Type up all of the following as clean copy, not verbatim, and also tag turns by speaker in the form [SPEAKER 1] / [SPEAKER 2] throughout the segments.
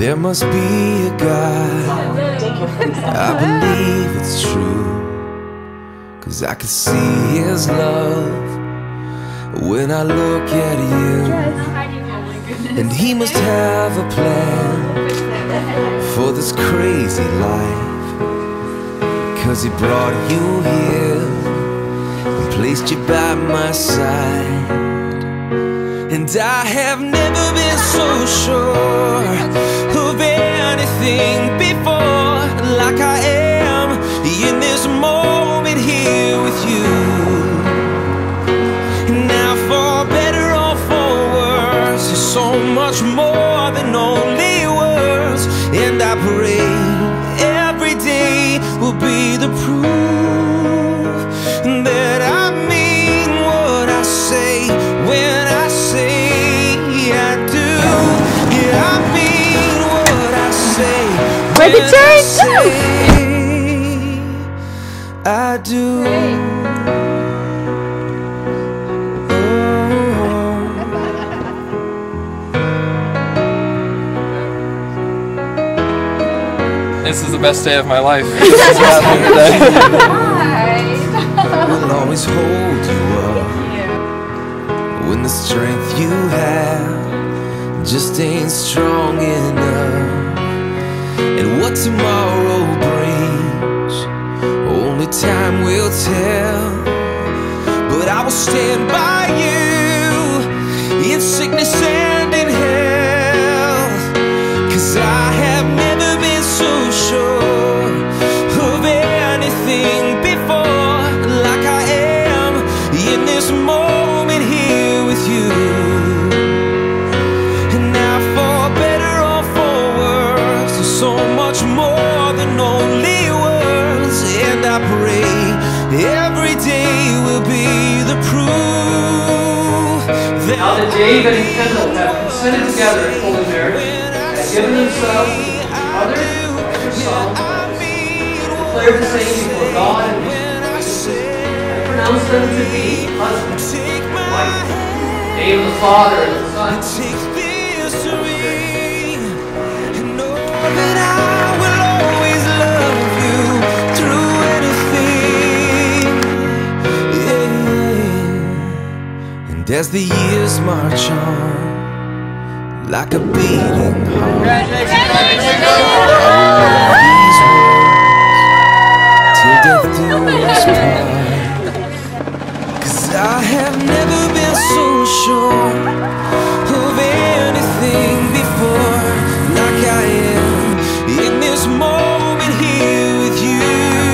[SPEAKER 1] There must be a God, I believe it's true, 'cause I can see His love when I look at you. And He must have a plan for this crazy life, 'cause He brought you here and placed you by my side. And I have never been so sure of anything before, like I am in this moment here with you. Now for better or for worse, there's so much more than only words. And I pray every day will be the proof that I mean what I say when I say I do. Yeah, I mean what I say
[SPEAKER 2] Where'd the church go?
[SPEAKER 1] I do.
[SPEAKER 3] This is the best day of my life. This is happening today.
[SPEAKER 1] We'll always hold you up when the strength you have just ain't strong enough. And what tomorrow brings, only time will tell. But I will stand by you in sickness and in health, 'cause I have never been so sure of anything before, like I am in this moment here with you. And now for better or for worse, there's so much more than only words. And I pray every day will be the proof that
[SPEAKER 4] Now that Dave and Kendall have consented together in holy marriage, and given themselves to each other as your solemn pledges, declare the same before God and His witnesses, and pronounce them to be husband and wife. In the name of the Father and the Son and
[SPEAKER 1] take
[SPEAKER 4] of the
[SPEAKER 1] this to
[SPEAKER 4] Holy
[SPEAKER 1] me,
[SPEAKER 4] Spirit.
[SPEAKER 1] and know that I will always love you through anything. Yeah. And as the years march on, like a beating heart, I will love these words till death do us part. 'Cause I have never been so sure of anything before, like I am in this moment here with you.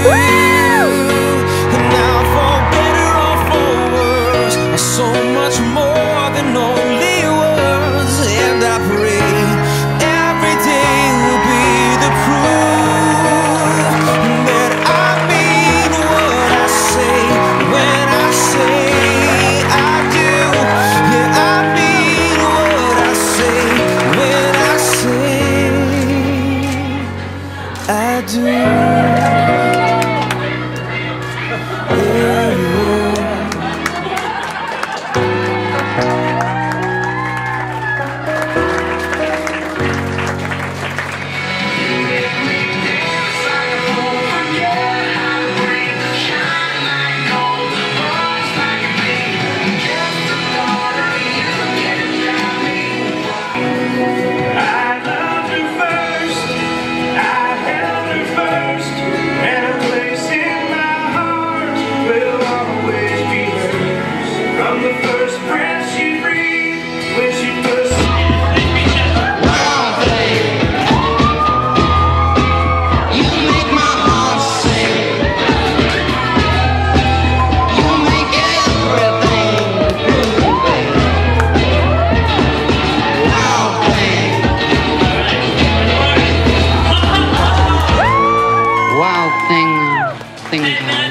[SPEAKER 1] And now for better or for worse, so much more than only words. And I pray every day will be the proof that I mean what I say when I say I do. Yeah, I mean what I say when I say I do. Yeah.
[SPEAKER 5] Thing